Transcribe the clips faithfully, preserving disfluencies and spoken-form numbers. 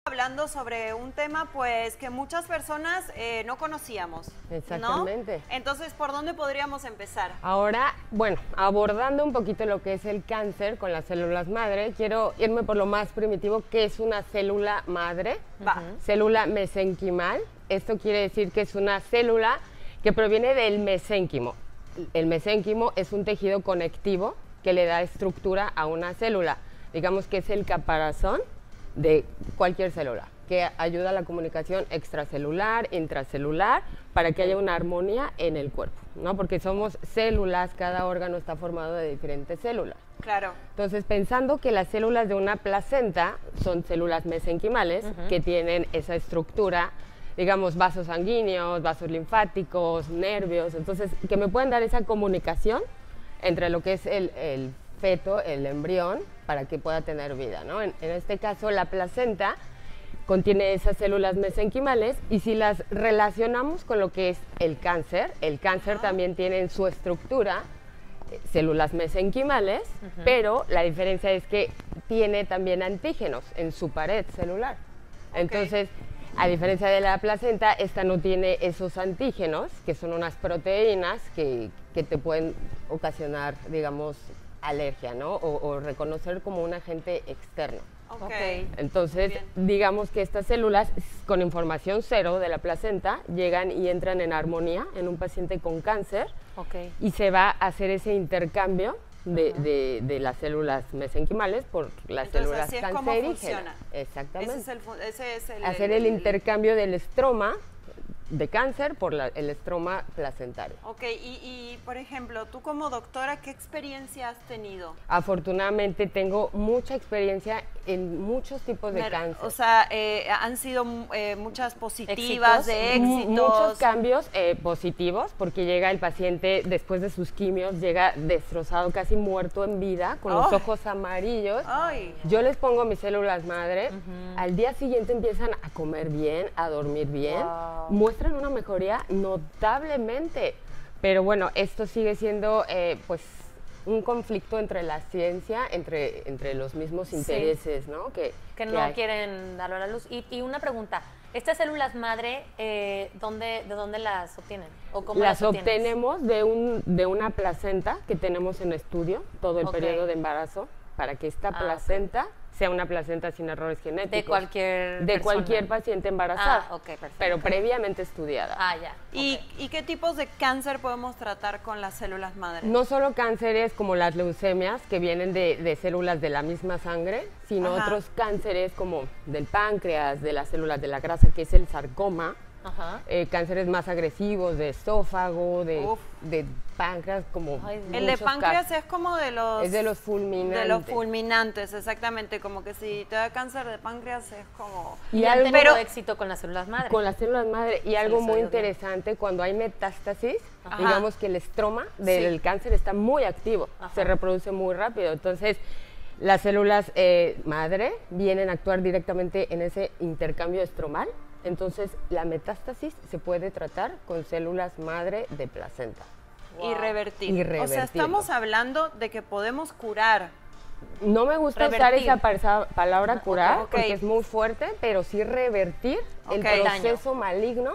Hablando sobre un tema pues que muchas personas eh, no conocíamos. Exactamente. ¿No? Entonces, ¿por dónde podríamos empezar? Ahora, bueno, abordando un poquito lo que es el cáncer con las células madre, quiero irme por lo más primitivo, que es una célula madre, Va. célula mesenquimal. Esto quiere decir que es una célula que proviene del mesénquimo. El mesénquimo es un tejido conectivo que le da estructura a una célula. Digamos que es el caparazón de cualquier célula, que ayuda a la comunicación extracelular, intracelular, para que haya una armonía en el cuerpo, ¿no? Porque somos células, cada órgano está formado de diferentes células. Claro. Entonces, pensando que las células de una placenta son células mesenquimales, uh-huh, que tienen esa estructura, digamos, vasos sanguíneos, vasos linfáticos, nervios, entonces, que me pueden dar esa comunicación entre lo que es el, el feto, el embrión, para que pueda tener vida, ¿no? En, en este caso, la placenta contiene esas células mesenquimales y si las relacionamos con lo que es el cáncer, el cáncer, uh-huh, también tiene en su estructura eh, células mesenquimales, uh-huh, pero la diferencia es que tiene también antígenos en su pared celular. Okay. Entonces, a diferencia de la placenta, esta no tiene esos antígenos, que son unas proteínas que, que te pueden ocasionar, digamos, alergia, ¿no? O, o reconocer como un agente externo. Okay. Entonces, digamos que estas células con información cero de la placenta llegan y entran en armonía en un paciente con cáncer, okay, y se va a hacer ese intercambio de, uh-huh, de, de las células mesenquimales por las Entonces, células así es cancerígenas. como funciona. Exactamente. Ese es el, ese es el, hacer el, el, el intercambio del estroma de cáncer por la, el estroma placentario. Ok, y, y por ejemplo, tú como doctora, ¿qué experiencia has tenido? Afortunadamente tengo mucha experiencia en muchos tipos de Mer cáncer. O sea, eh, han sido eh, muchas positivas, ¿Éxitos? de éxitos. Muchos cambios eh, positivos, porque llega el paciente después de sus quimios, llega destrozado, casi muerto en vida, con oh. los ojos amarillos. Ay. Yo les pongo mis células madre, uh-huh, al día siguiente empiezan a comer bien, a dormir bien, wow, muestran una mejoría notablemente, pero bueno, esto sigue siendo eh, pues un conflicto entre la ciencia, entre, entre los mismos intereses, sí, ¿no? Que, que no que quieren darlo a la luz. Y, y una pregunta, ¿estas células madre, eh, ¿dónde, de dónde las obtienen? ¿O cómo las, las obtenemos de, un, de una placenta que tenemos en estudio todo el okay. periodo de embarazo, para que esta ah, placenta okay. sea una placenta sin errores genéticos. De cualquier De persona. cualquier paciente embarazada, ah, okay, perfecto. pero previamente estudiada. Ah, ya. ¿Y, okay. ¿Y qué tipos de cáncer podemos tratar con las células madre? No solo cánceres como las leucemias, que vienen de, de células de la misma sangre, sino Ajá. otros cánceres como del páncreas, de las células de la grasa, que es el sarcoma. Ajá. Eh, cánceres más agresivos de esófago, de, de páncreas, como Ay, el de páncreas casos. Es como de los es de los fulminantes, de los fulminantes, exactamente, como que si te da cáncer de páncreas es como y, y han tenido pero, éxito con las células madre. Con las células madre y algo muy interesante bien. Cuando hay metástasis, Ajá. digamos que el estroma del sí. cáncer está muy activo, Ajá. se reproduce muy rápido, entonces las células eh, madre vienen a actuar directamente en ese intercambio estromal. Entonces, la metástasis se puede tratar con células madre de placenta. Wow. Y revertir. Y revertirlo. O sea, estamos hablando de que podemos curar. No me gusta revertir. usar esa palabra curar, okay, okay. porque es muy fuerte, pero sí revertir okay. el proceso Daño. maligno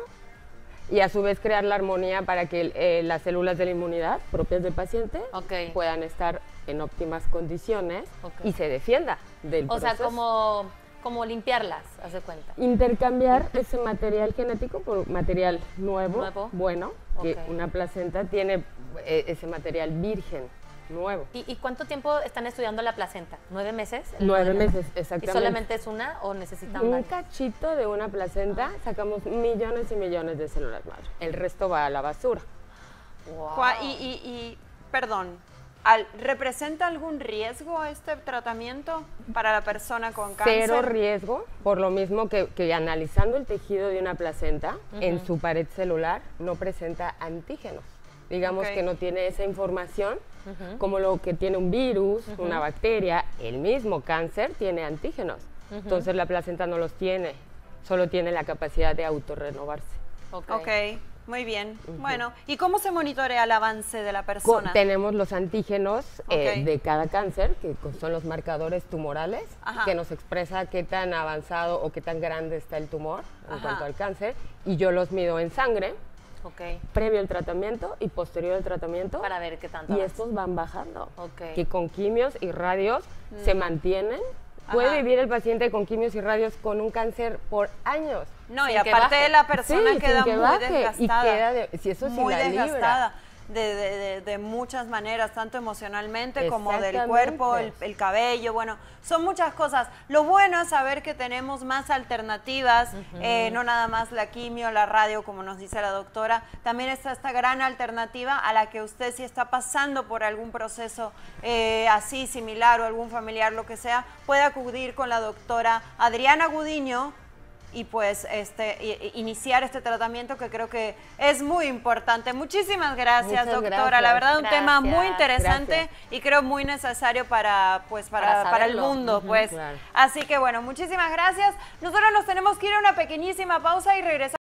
y a su vez crear la armonía para que eh, las células de la inmunidad propias del paciente okay. puedan estar en óptimas condiciones okay. y se defienda del o proceso. O sea, como... como limpiarlas, haz de cuenta. Intercambiar ese material genético por material nuevo, ¿Nuevo? bueno, okay. que una placenta tiene eh, ese material virgen, nuevo. ¿Y, ¿Y cuánto tiempo están estudiando la placenta? ¿Nueve meses? Nueve meses, exactamente. ¿Y solamente es una o necesitan Un varias? cachito de una placenta, ah. sacamos millones y millones de células madre. El resto va a la basura. Wow. Y, y, y, perdón, Al, ¿representa algún riesgo este tratamiento para la persona con cáncer? Cero riesgo, por lo mismo que, que analizando el tejido de una placenta, uh-huh. en su pared celular no presenta antígenos. Digamos okay. que no tiene esa información, uh-huh. como lo que tiene un virus, uh-huh. una bacteria. El mismo cáncer tiene antígenos, uh-huh. entonces la placenta no los tiene, solo tiene la capacidad de autorrenovarse. Ok. okay. Muy bien. Uh-huh. Bueno, ¿y cómo se monitorea el avance de la persona? Co tenemos los antígenos okay. eh, de cada cáncer, que son los marcadores tumorales, Ajá. que nos expresa qué tan avanzado o qué tan grande está el tumor en Ajá. cuanto al cáncer, y yo los mido en sangre, okay. previo al tratamiento y posterior al tratamiento. Para ver qué tanto Y avanza. estos van bajando, okay. que con quimios y radios mm. se mantienen. Puede Ajá. vivir el paciente con quimios y radios con un cáncer por años. No, y aparte de la persona sí, queda que muy baje, desgastada. Y queda de, si eso muy sí la desgastada. libra. De, de, de, de muchas maneras, tanto emocionalmente como del cuerpo, el, el cabello, bueno, son muchas cosas. Lo bueno es saber que tenemos más alternativas, uh-huh. eh, no nada más la quimio, la radio, como nos dice la doctora, también está esta gran alternativa a la que usted, si está pasando por algún proceso eh, así similar o algún familiar, lo que sea, puede acudir con la doctora Adriana Gudiño y pues este iniciar este tratamiento, que creo que es muy importante. Muchísimas gracias, Muchas doctora. Gracias. La verdad, un gracias. tema muy interesante gracias. y creo muy necesario para pues para, para, para el mundo. Uh-huh, pues. Claro. Así que bueno, muchísimas gracias. Nosotros nos tenemos que ir a una pequeñísima pausa y regresar.